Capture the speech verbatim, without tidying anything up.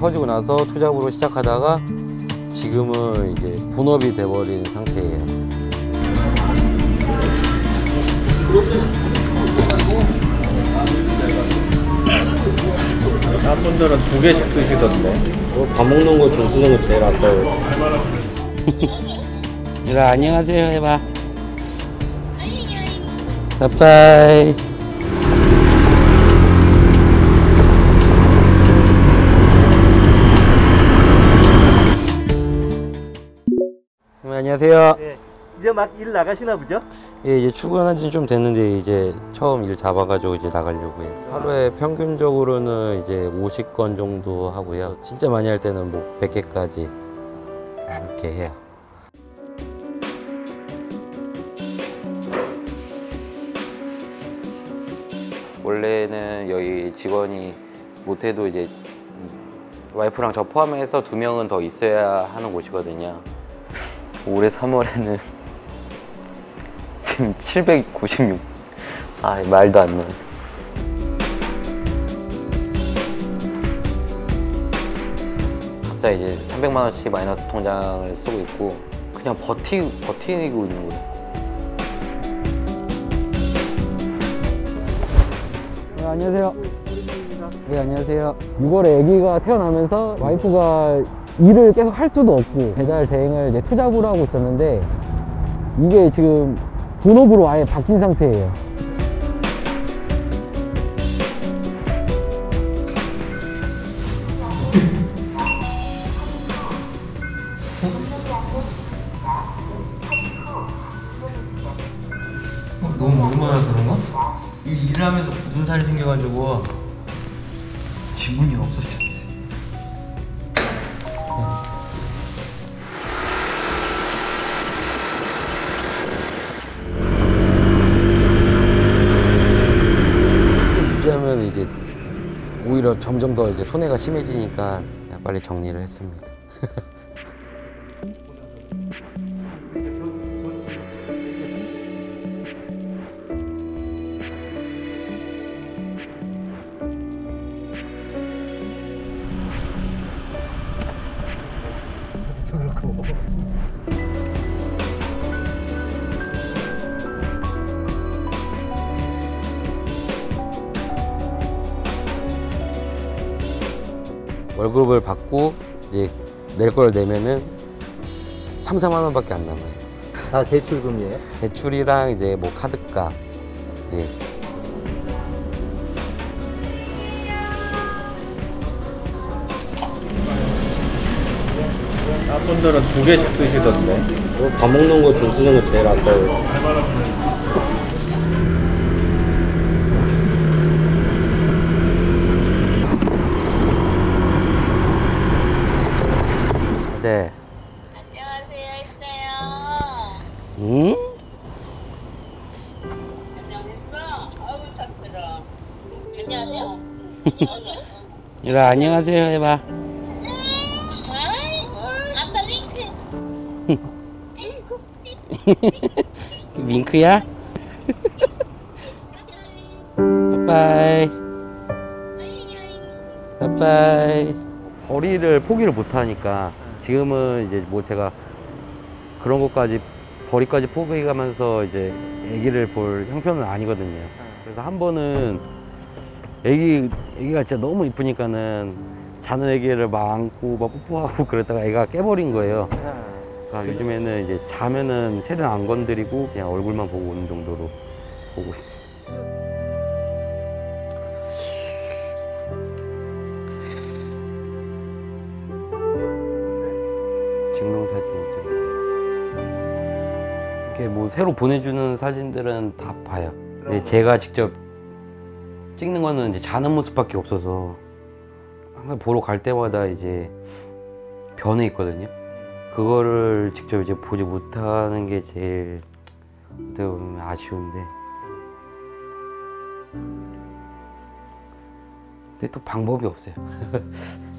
터지고 나서 투잡으로 시작하다가 지금은 이제 본업이 돼버린 상태예요. 다른 분들은 두 개씩 드시던데. 어, 밥 먹는 거 돈 쓰는 거 제일 아까워요. 유라 안녕하세요 해봐. 바이바이. 안녕하세요. 네, 이제 막 일 나가시나 보죠? 예, 이제 출근한 지는 좀 됐는데 이제 처음 일 잡아가지고 이제 나가려고요. 하루에 평균적으로는 이제 오십 건 정도 하고요. 진짜 많이 할 때는 뭐 백 개까지 이렇게 해요. 원래는 여기 직원이 못해도 이제 와이프랑 저 포함해서 두 명은 더 있어야 하는 곳이거든요. 올해 삼월에는 지금 칠백구십육. 아, 말도 안 나. 각자 이제 삼백만 원씩 마이너스 통장을 쓰고 있고 그냥 버티, 버티고 있는 거예요. 네, 안녕하세요. 네, 안녕하세요. 유월에 아기가 태어나면서 와이프가 일을 계속 할 수도 없고 배달 대행을 이제 투잡으로 하고 있었는데 이게 지금 본업으로 아예 바뀐 상태예요. 어, 너무 오랜만에 그런가? 이 일을 하면서 굳은 살이 생겨가지고 지문이 없어졌어. 유지하면 이제 오히려 점점 더 이제 손해가 심해지니까 그냥 빨리 정리를 했습니다. 월급을 받고 이제 낼 걸 내면은 삼, 사만 원밖에 안 남아요. 다 대출금이에요? 대출이랑 이제 뭐 카드값. 예. 다른 분들은 두 개씩 드시던데. 어, 밥 먹는 거 돈 쓰는 거 제일 아까워요. 네. 안녕하세요 했어요. 응? 안녕했어? 아이고 착해라. 안녕하세요. 유라 안녕하세요 해봐. 아빠 윙크. 윙크야? 바이바이. 바이바이. 벌이를 포기를 못 하니까 지금은 이제 뭐 제가 그런 것까지 벌이까지 포기하면서 이제 아기를 볼 형편은 아니거든요. 그래서 한 번은 아기 아기가 진짜 너무 이쁘니까는 자는 아기를 막 안고 막 뽀뽀하고 그랬다가 애가 깨버린 거예요. 그러니까 요즘에는 이제 자면은 최대한 안 건드리고 그냥 얼굴만 보고 오는 정도로 보고 있어요. 증명사진이죠. 이렇게 뭐 새로 보내주는 사진들은 다 봐요. 근데 제가 직접 찍는 거는 이제 자는 모습밖에 없어서 항상 보러 갈 때마다 이제 변해 있거든요. 그거를 직접 이제 보지 못하는 게 제일 어떻게 보면 아쉬운데. 근데 또 방법이 없어요.